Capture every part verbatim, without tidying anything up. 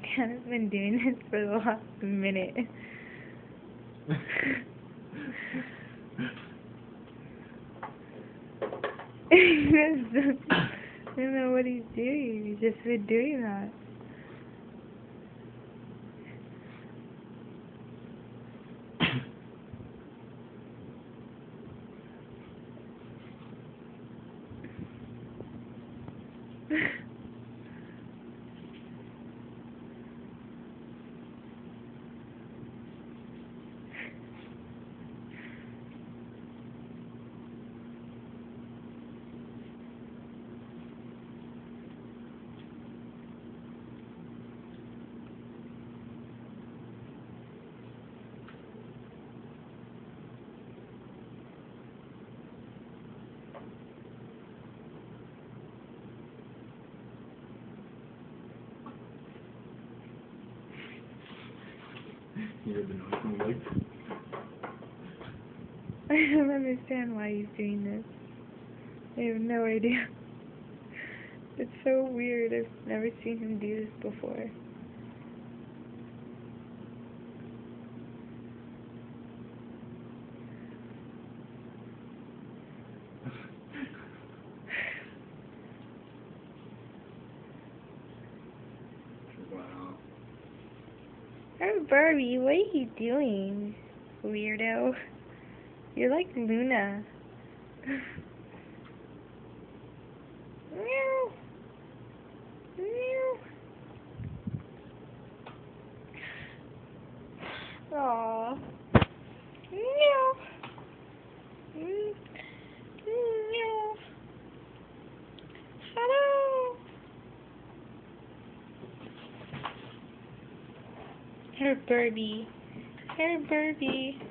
Hannah's been doing this for the last minute. I don't know what he's doing. He's just been doing that. You hear the noise from the light? I don't understand why he's doing this. I have no idea. It's so weird. I've never seen him do this before. Wow. Oh, Barbie, what are you doing, weirdo? You're like Luna. Meow. Meow. Aww. Meow. Mm. Meow. Hello. Her Barbie. Her Barbie.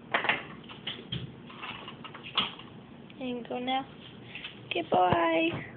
There you go now. Goodbye.